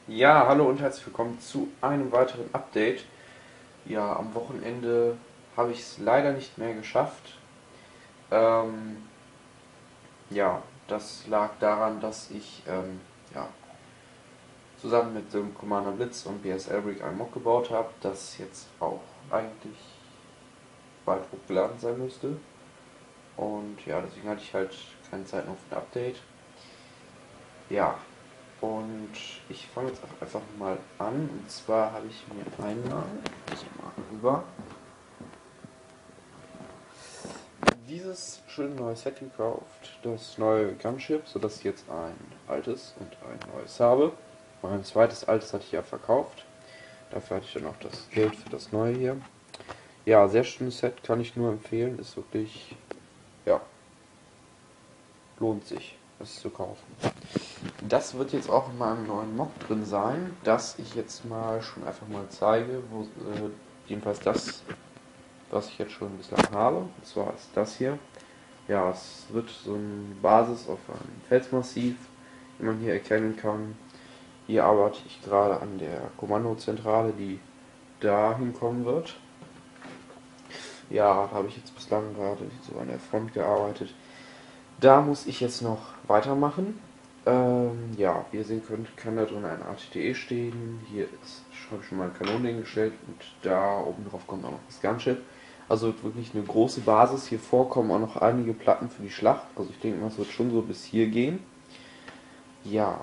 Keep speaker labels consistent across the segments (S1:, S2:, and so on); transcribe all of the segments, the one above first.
S1: Ja, hallo und herzlich willkommen zu einem weiteren Update. Ja, am Wochenende habe ich es leider nicht mehr geschafft. Ähm, ja, das lag daran, dass ich ja, zusammen mit dem Commander Blitz und BSL Brick ein Mock gebaut habe, das jetzt auch eigentlich bald hochgeladen sein müsste. Und ja, deswegen hatte ich halt keine Zeit noch für ein Update. Ja, und ich fange jetzt auch einfach mal an. Und zwar habe ich mir einmal, also mal rüber, dieses schöne neue Set gekauft, das neue Gunship, sodass ich jetzt ein altes und ein neues habe. Mein zweites altes hatte ich ja verkauft. Dafür hatte ich dann auch das Geld für das neue hier. Ja, sehr schönes Set, kann ich nur empfehlen. Ist wirklich, ja, lohnt sich, es zu kaufen. Das wird jetzt auch in meinem neuen Mock drin sein, dass ich jetzt mal schon einfach mal zeige, wo jedenfalls das, was ich jetzt schon bislang habe. Und zwar ist das hier. Ja, es wird so eine Basis auf einem Felsmassiv, wie man hier erkennen kann. Hier arbeite ich gerade an der Kommandozentrale, die da hinkommen wird. Ja, da habe ich jetzt bislang gerade so an der Front gearbeitet. Da muss ich jetzt noch weitermachen. Ja, wie ihr sehen könnt, kann da drin ein ATTE stehen. Hier ist schon mal ein Kanonending gestellt und da oben drauf kommt auch noch das Gunship. Also wirklich eine große Basis. Hier vorkommen auch noch einige Platten für die Schlacht. Also ich denke mal, es wird schon so bis hier gehen. Ja,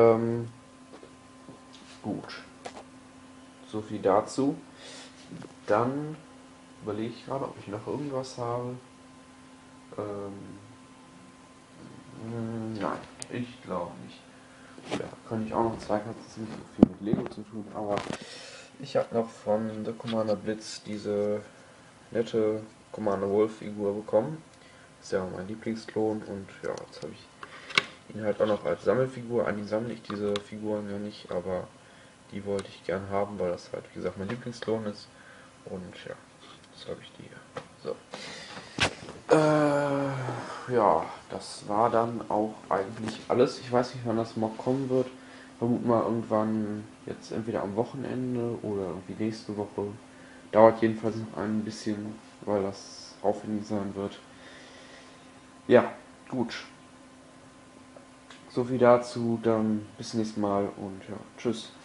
S1: gut. So viel dazu. Dann überlege ich gerade, ob ich noch irgendwas habe. Ähm, nein, ich glaube nicht. Ja, könnte ich auch noch zeigen, hat jetzt nicht so viel mit Lego zu tun, aber ich habe noch von The Commander Blitz diese nette Commander Wolf Figur bekommen. Ist ja mein Lieblingsklon und ja, jetzt habe ich ihn halt auch noch als Sammelfigur. Eigentlich sammle ich diese Figuren ja nicht, aber die wollte ich gern haben, weil das halt wie gesagt mein Lieblingsklon ist. Und ja, jetzt habe ich die hier. So. Ja, das war dann auch eigentlich alles. Ich weiß nicht, wann das Mock kommen wird. Vermute mal irgendwann jetzt entweder am Wochenende oder irgendwie nächste Woche. Dauert jedenfalls noch ein bisschen, weil das aufwendig sein wird. Ja, gut. So viel dazu. Dann bis nächstes Mal und ja, tschüss.